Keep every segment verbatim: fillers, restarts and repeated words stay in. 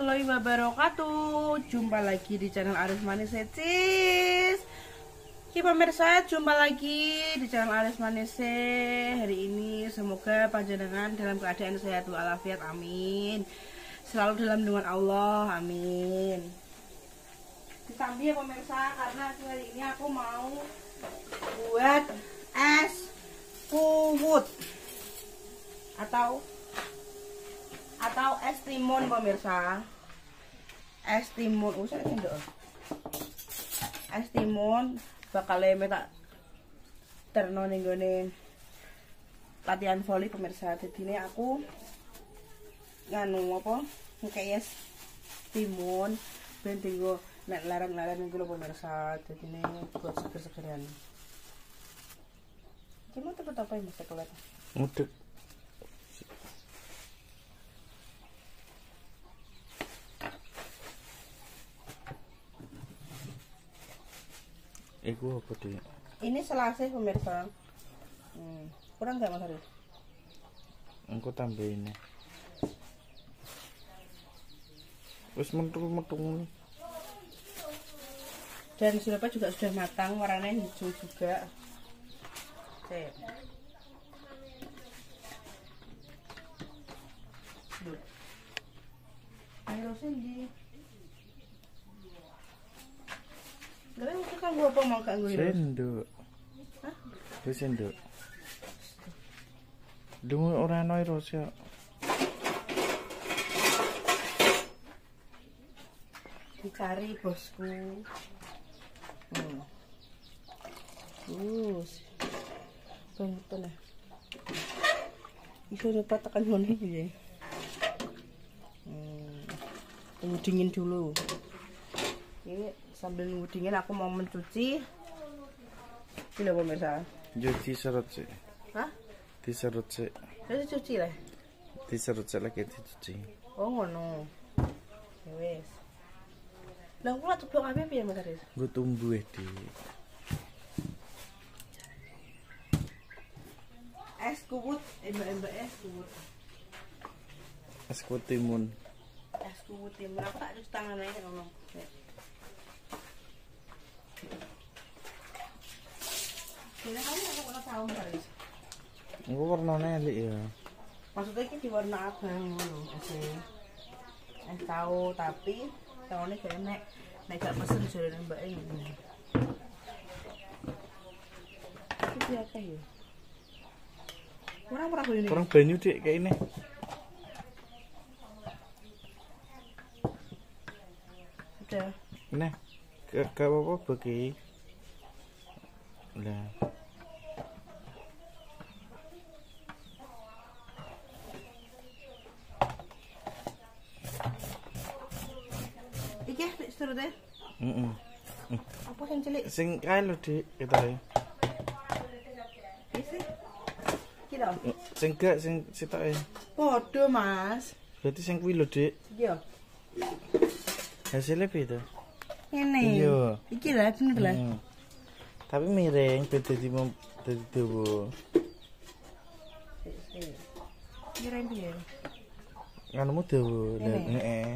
warahmatullahi wabarakatuh. Jumpa lagi di channel Aris Manis Cis. Oke pemirsa, jumpa lagi di channel Aris Manis. Hari ini semoga panjenengan dalam keadaan sehat walafiat, amin. Selalu dalam lindungan Allah, amin. Disambi ya pemirsa, karena hari ini aku mau buat es kuwut atau atau es timun pemirsa. Es timun usah cendok. Es timun bakal leme tak terno ning gone latihan voli pemirsa. Jadi ini aku nganu apa ngekek es timun ben tinggo nek larang-larang niku lho pemirsa. Jadi ini buat seger-segeran. Kamu tebet apa ini sekolah? Mudek. Iku apa dia? Ini selasih pemirsa. Hmm. Kurang nggak Mas Haris? Engko tambah ini. Wis mentung-mentung. Dan sirupnya juga sudah matang, warnanya hijau juga. Cek. Ayo sini. Lha iki kan gua apa mau gak nggo Sendok. Hah? Wis sendok. Dungu ora ana iros ya. Dicari bosku. Hmm. Terus. Betul lah. Iso dapat tekan ngene piye? Hmm. Tunggu dingin dulu. Ini sambil nunggu dingin aku mau mencuci. Ini pemirsa. Jadi serut sih. Hah? Diserut sih. Terus cuci lah. Diserut sih lagi dicuci. Oh ngono. Ya wis. Lah kula ceblok kabeh piye Mas Haris? Gue tumbuh di. Es kuwut, embak-embak es kuwut. Es kuwut timun. Es kuwut timun. Aku tak cuci tangan aja ngono. Kira kamu aku ora tahu Haris. Engko warnane elik ya. Maksudnya ini di warna abang ngono, esnya. Es tahu tapi tahunnya kayak nek nek gak pesen jare mbak ini. Iki biasa ya. Kurang berapa ini? Kurang banyu dik kayak ini. Udah. Nah, gak gak apa-apa bagi. Lah. Iki nek serute. Heeh. Apa sing cilik? Sing kae lho dik ketoke. Isi. Kira. Sing gak sing sitoke. Padha, Mas. Berarti sing kuwi lho dik. Iya. Hasilnya beda. Ini. Iya. Iki lah bener lah. Hmm. Tapi miring beda di mom dadi dawa. Kira piye? Nganumu dawa. Lah Ini. heeh.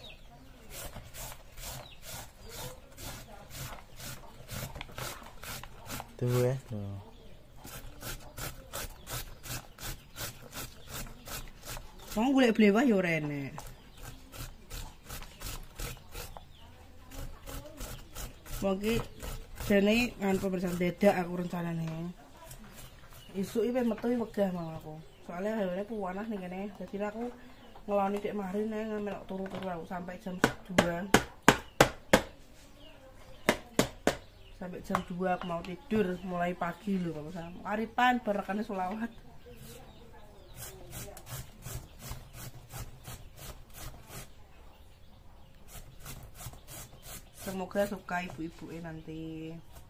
Dawa ya. Loh. Wong golek blewah ya ora enek. Mungkin jane ngan pemirsa dadak aku rencanane. Isuk iki metu wegah mau aku. Soalnya hawane panas ning kene. Dadi aku ngeloni dek mari nang melok turu-turu aku sampai jam dua. Sampai jam dua aku mau tidur mulai pagi lho pemirsa. Aripan barekane selawat. Semoga suka ibu-ibu nanti.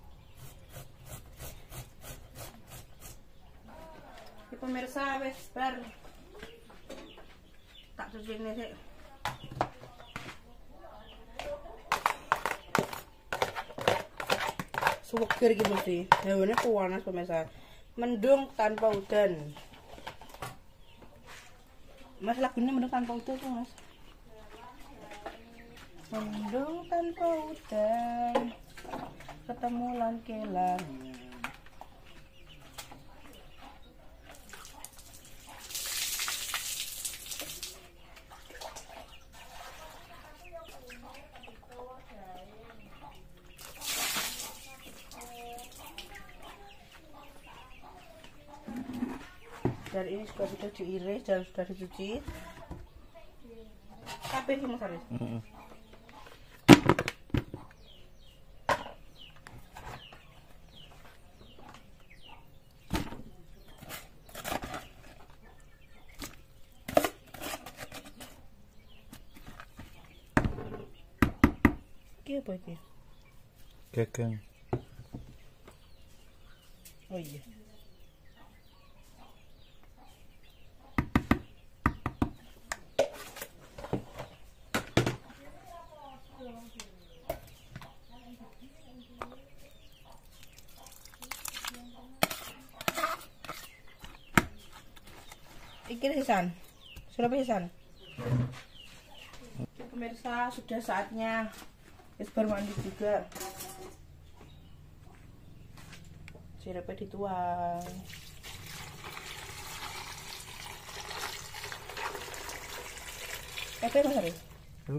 Ya, pemirsa wes bar. Tak cuci ini sih. Suweger iki mesti. Hawane panas pemirsa. Mendung tanpa udan. Mas lagunya mendung tanpa udan tuh Mas. Mendung tanpa hutan, ketemu lan kelang. Dari ini sudah bisa diiris dan sudah dicuci. Kabeh iki Mas Aris. Heeh. Iki apa iki? Gagang. Oh iya. Iki hisan. Sudah hisan. Pemirsa, sudah saatnya es baru mandi juga. Sirupnya dituang. Kayak Mas Aris? Yuk.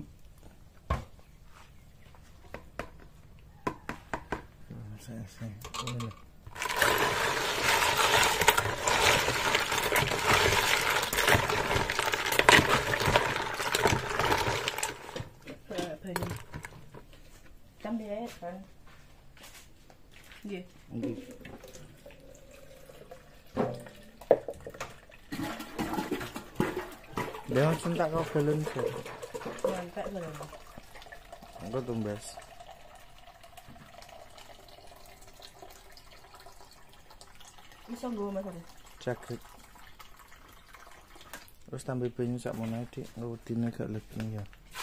Saya saya. Ini. Banyak. Tambah air kan? Nggih. Nggih. Dia langsung tak kau galon sih. Mantap galon. Enggak tumbas. Bisa nggo Mas Aris? Cakrit. Terus tambah banyu sak mono dik, ngudine gak legi ya.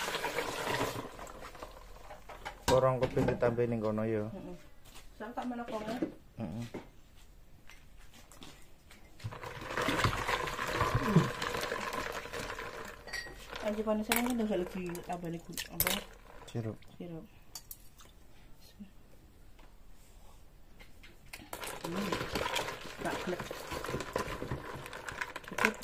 Orang kepin ditambahin ning kono ya. Heeh. Sak tak mana kono? Heeh. Anji panisan kan udah lagi tambah nih apa? Sirup. Sirup. Hmm. Tak klek. Cukup.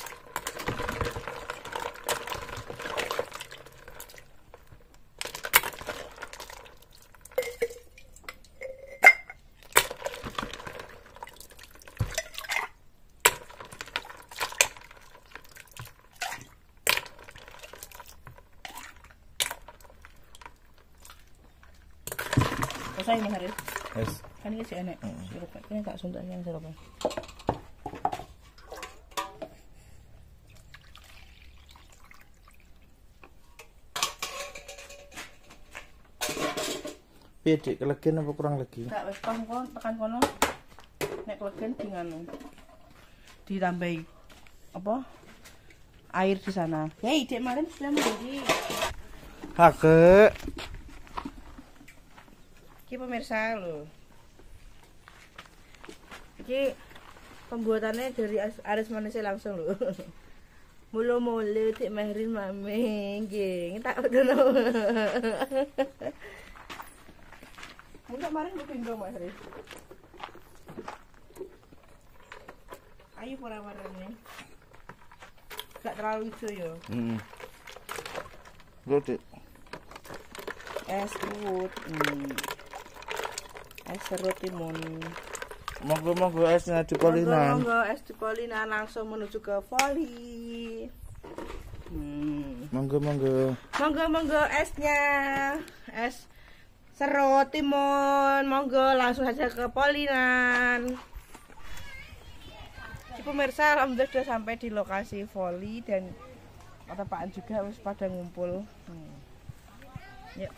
Selesai Mas Aris? Yes. Kan ini sih enak. Sirup ini tak suntak yang sirupnya. Piye dik kelegen apa kurang legi? Enggak wis pas kono tekan kono. Nek kelegen di nganu. Ditambahi apa? Air di sana. Hei, Dek Marin sudah mandi. Hake. Iki pemirsa lho. Iki pembuatannya dari Aris Manisnya langsung lho. Mulu-mulu Dek Marin mami nggih, tak bedono. Mula maring gue pindah Mas Aris. Ayo warna-warnanya. Gak terlalu hijau ya. Heeh. Gue Es serut. Hmm. Es serut timun. Monggo-monggo esnya dipolinan. Monggo es dipolinan langsung menuju ke voli. Hmm. Monggo-monggo. Monggo-monggo esnya. Es serut timun. Monggo langsung saja ke polinan. Si pemirsa alhamdulillah sudah sampai di lokasi voli dan otopaan juga wis pada ngumpul. Hmm. Yuk.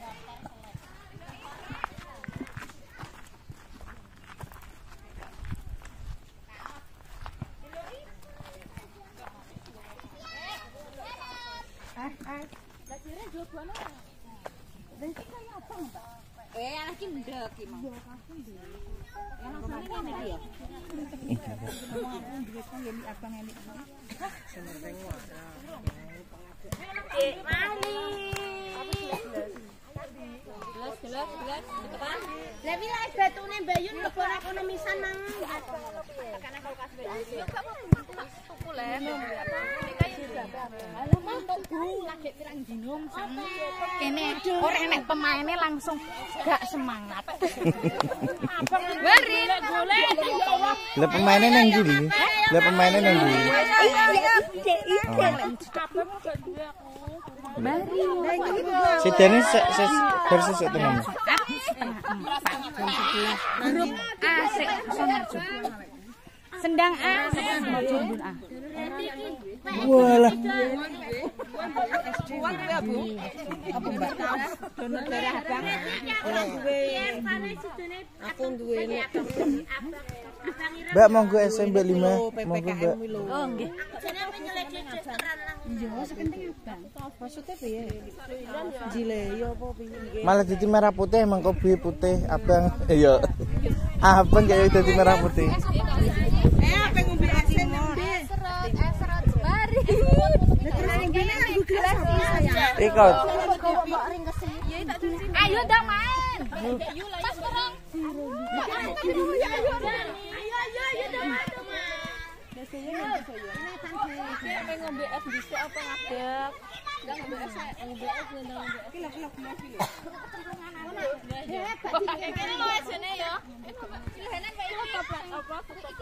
Ah, ah. Eh, anak iki ndek iki mau. Enak sane ngene iki ya. Dek Mali. Lah wi lek batune Mbak Yun kebon ekonomisan mang. Karena kalau kasih yo kamu tuku le. Halo Mas tok Bu, lagi pirang dino sama. Kene ora enek pemaine langsung gak semangat. Apa bari golek ya Allah. Lah pemainnya nang ndi? Lah pemainnya nang ndi? Iya, iya. Bari. Sidane sek sek versi sek tenan. Grup A sik Sonarjo. Sendang A sik Mojo A. Walah. Uang ya Bu. Apa Mbak tahu? Donor darah Abang. Aku duwe ini. Mbak monggo S M B lima. Monggo Mbak. Oh nggih. Jenenge nyelek ceran lang. Iya, sepenting Abang. Maksudnya piye? Jile yo apa piye? Malah dadi merah putih mengko biye putih abang. Iya. Abang kayak dadi merah putih. Eh, apa ngombe asin ngombe? Serot, eh serot bari. Terus ngombene nang gelas sayang. Ikut. Ayo dong main. Pas perang. Ayo ayo ayo dong dong. Biasanya ngombe es dhisik apa ngadeg? Enggak ngombe es, ngombe es ngombe es. Kilo-kilo kilo. Kene lo esene ya. Silahane kayak iku apa apa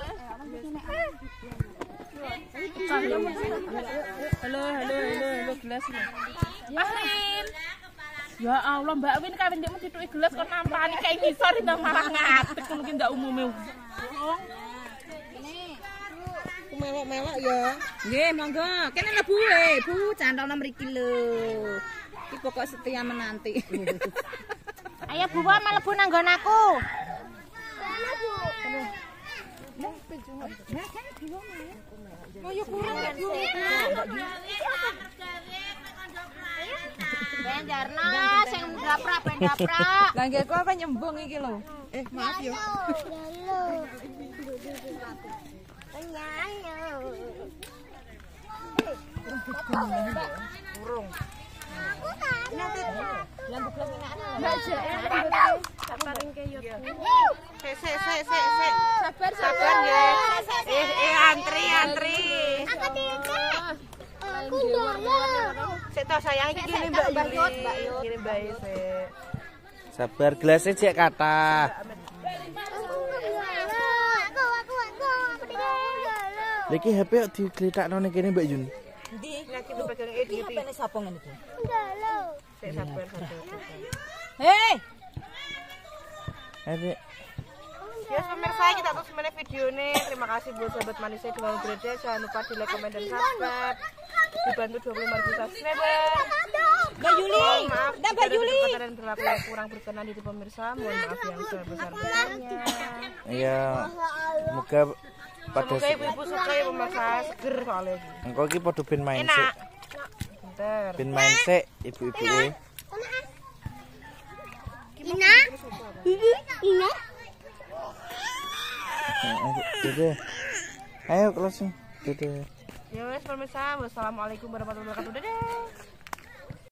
Halo, halo, halo, halo gelas ini. Ahrin. Ya Allah, Mbak Win kawin ndekmu dituki gelas kok nampani kayak ngisor ndang malah ngatek ngono ki ndak umume. Melok-melok ya. Nggih, monggo. Kene lho Bu, Bu, cantolna mriki lho. Iki pokok setia menanti. Ayo Bu, mlebu nang nggon aku. Sana Bu. Oh, yo kurang ya Bu. Ben Jarna sing ndaprak ben ndaprak. Lah nggih kok apa nyembung iki lho. Eh, maaf yo. Burung. Sabar sabar ya. Eh eh antri antri. Aku dulu. Sik to sayang iki kene Mbak Yut, Mbak Yut. Kene Mbak sik. Sabar gelasnya cek kata. Lagi H P kok digletakno ning kene Mbak Yun. Ndi? Nek iki pegang edit. Iki H P-ne sapa ngene iki? Enggak lho. Sik sabar sabar. Hei. Adik. Ya pemirsa, kita terus mulai video ini. Terima kasih buat sahabat manisnya di mana berada. Jangan lupa di like, komen, dan subscribe. Dibantu dua puluh lima ribu subscriber. Mbak Yuli. Maaf, Dah Mbak Yuli. dan berlaku yang kurang berkenan di pemirsa. Mohon maaf yang sebesar-besarnya. Iya. Semoga pada Semoga ibu-ibu suka ya pemirsa, seger soalnya. engko iki padha ben main sik. Enak. Bentar. Ben main sik ibu-ibu e. Ina. Ina. Dede. Ayo closing. Dede. Ya wes pemirsa, wassalamualaikum warahmatullahi wabarakatuh. Dadah.